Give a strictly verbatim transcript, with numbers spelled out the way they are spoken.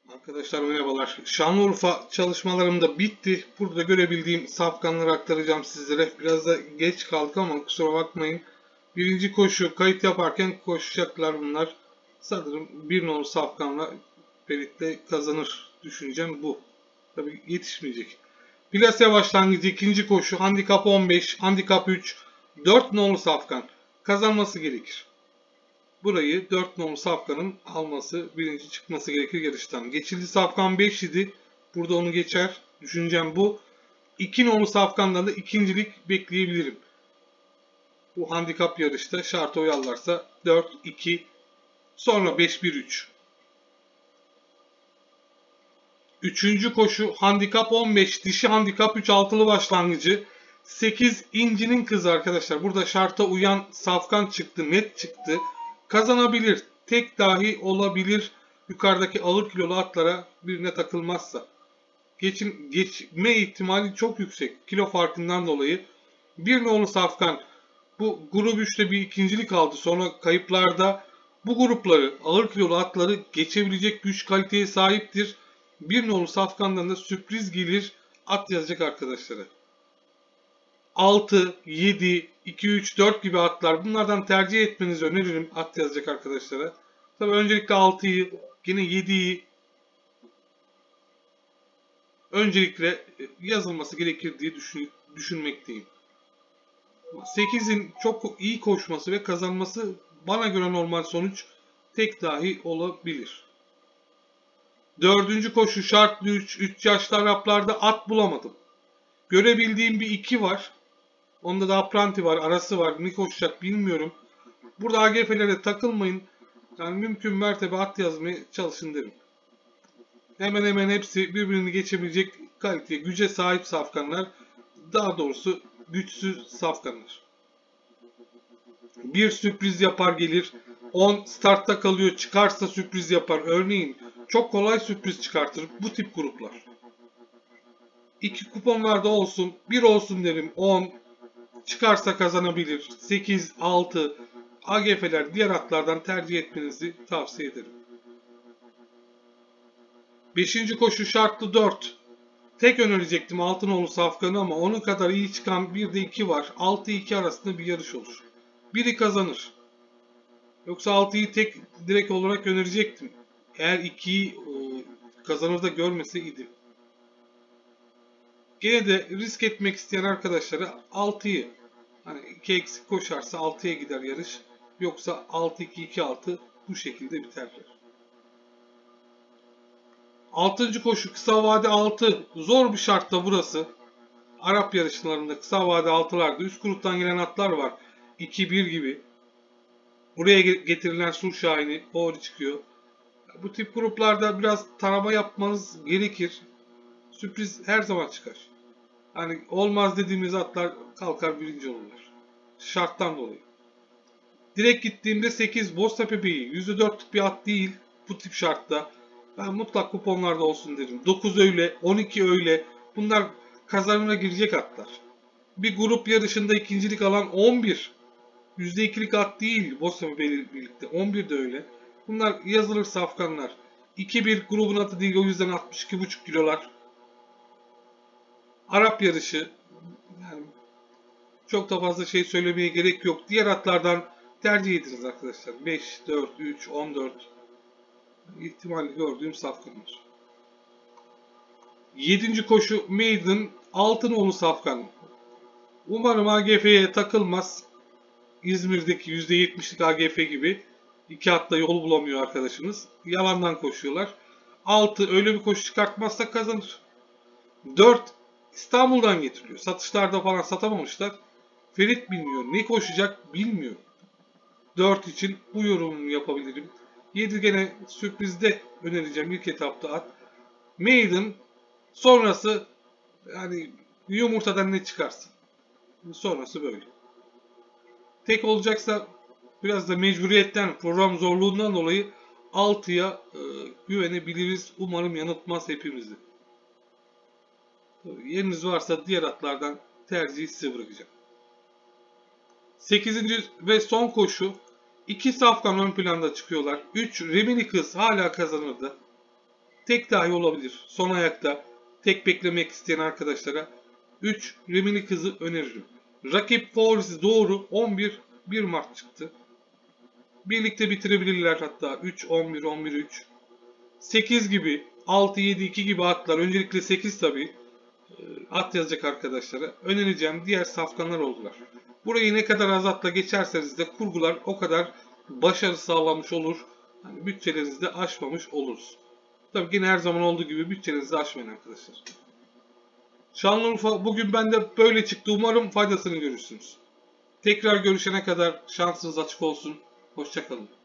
Arkadaşlar merhabalar. Şanlıurfa çalışmalarım da bitti. Burada görebildiğim safkanları aktaracağım sizlere. Biraz da geç kaldık ama kusura bakmayın. Birinci koşu kayıt yaparken koşacaklar bunlar. Sanırım bir nolu safkanla Ferit'le kazanır düşüneceğim bu. Tabii yetişmeyecek. Plase başlangıcı ikinci koşu handikap on beş, handikap üç, dört nolu safkan kazanması gerekir. Burayı dört nolu safkanın alması, birinci çıkması gerekir yarıştan. Geçildi safkan beş idi. Burada onu geçer. Düşüncem bu. iki nolu safkandan da ikincilik bekleyebilirim. Bu handikap yarışta şarta uyarlarsa dört iki, sonra beş bir üç. Üçüncü koşu handikap on beş, dişi handikap üç altılı başlangıcı. sekiz incinin kızı arkadaşlar. Burada şarta uyan safkan çıktı, net çıktı. Kazanabilir. Tek dahi olabilir. Yukarıdaki ağır kilolu atlara birine takılmazsa. Geçim, geçme ihtimali çok yüksek. Kilo farkından dolayı. Bir nolu safkan bu grup üçte bir ikincilik aldı. Sonra kayıplarda bu grupları, ağır kilolu atları geçebilecek güç kaliteye sahiptir. Bir nolu safkandan da sürpriz gelir at yazacak arkadaşlara. altı, yedi, iki, üç, dört gibi atlar. Bunlardan tercih etmenizi öneririm at yazacak arkadaşlara. Tabii öncelikle altıyı, yine yediyi öncelikle yazılması gerekir diye düşün, düşünmekteyim. sekizin çok iyi koşması ve kazanması bana göre normal sonuç, tek dahi olabilir. Dördüncü koşu şartlı üç, üç yaşlı Araplarda at bulamadım. Görebildiğim bir iki var. Onda da apranti var, arası var. Ne koşacak bilmiyorum. Burada A G F'lere takılmayın. Yani mümkün mertebe at yazmaya çalışın derim. Hemen hemen hepsi birbirini geçebilecek kaliteye, güce sahip safkanlar. Daha doğrusu güçsüz safkanlar. Bir sürpriz yapar gelir. on startta kalıyor, çıkarsa sürpriz yapar. Örneğin çok kolay sürpriz çıkartır bu tip gruplar. iki kuponlarda olsun, bir olsun derim. on çıkarsa kazanabilir. sekiz, altı A G F'ler diğer atlardan tercih etmenizi tavsiye ederim. beşinci koşu şartlı dört. Tek önerecektim Altınoğlu safkanı ama onun kadar iyi çıkan bir de iki var. altı iki arasında bir yarış olur. Biri kazanır. Yoksa altıyı tek direkt olarak önerecektim. Eğer ikiyi kazanır da görmeseydi. Gene de risk etmek isteyen arkadaşlara altıyı, hani iki eksik koşarsa altıya gider yarış. Yoksa altı iki iki altı bu şekilde biter. altıncı koşu kısa vade altı. Zor bir şartta burası. Arap yarışlarında kısa vade altılarda üst gruptan gelen atlar var. iki bir gibi. Buraya getirilen Sur Şahini favori çıkıyor. Bu tip gruplarda biraz tarama yapmanız gerekir. Sürpriz her zaman çıkar. Hani olmaz dediğimiz atlar kalkar birinci olurlar. Şarttan dolayı. Direkt gittiğimde sekiz Boztepe Beyi. yüzde dörtlük bir at değil bu tip şartta. Ben mutlak kuponlarda olsun derim. dokuz öyle, on iki öyle. Bunlar kazanına girecek atlar. Bir grup yarışında ikincilik alan on bir. yüzde ikilik at değil Boztepe Beyi birlikte. on bir de öyle. Bunlar yazılır safkanlar. iki bir grubun atı değil, o yüzden altmış iki buçuk kilolar. Arap yarışı. Yani çok da fazla şey söylemeye gerek yok. Diğer atlardan tercih ediniz arkadaşlar. beş, dört, üç, on dört ihtimali gördüğüm safkanlar. yedinci koşu Maiden Altınoğlu safkan. Umarım A G F'ye takılmaz. İzmir'deki yüzde yetmişlik A G F gibi. İki hatta yol bulamıyor arkadaşınız. Yalandan koşuyorlar. altı öyle bir koşu çıkartmazsa kazanır. dört İstanbul'dan getiriliyor. Satışlarda falan satamamışlar. Ferit bilmiyor. Ne koşacak bilmiyor. dört için bu yorumumu yapabilirim. yedi gene sürprizde önereceğim ilk etapta at. Maiden sonrası yani yumurtadan ne çıkarsın. Sonrası böyle. Tek olacaksa biraz da mecburiyetten, program zorluğundan dolayı altıya e, güvenebiliriz. Umarım yanıltmaz hepimizi. Yeriniz varsa diğer atlardan tercihi size bırakacağım. sekizinci ve son koşu. iki safkan ön planda çıkıyorlar. üç Remini Kız hala kazanırdı. tek dahi olabilir. Son ayakta tek beklemek isteyen arkadaşlara üç Rimini Kızı öneririm. Rakip favorisi doğru on bir bir Mart çıktı. Birlikte bitirebilirler hatta üç on bir on bir üç. sekiz gibi altı yedi iki gibi atlar. Öncelikle sekiz tabii. At yazacak arkadaşlara. Önereceğim diğer safkanlar oldular. Burayı ne kadar az atla geçerseniz de kurgular o kadar başarı sağlamış olur. Yani bütçelerinizi de aşmamış oluruz. Tabii yine her zaman olduğu gibi bütçenizi aşmayın arkadaşlar. Şanlıurfa bugün bende böyle çıktı. Umarım faydasını görürsünüz. Tekrar görüşene kadar şansınız açık olsun. Hoşça kalın.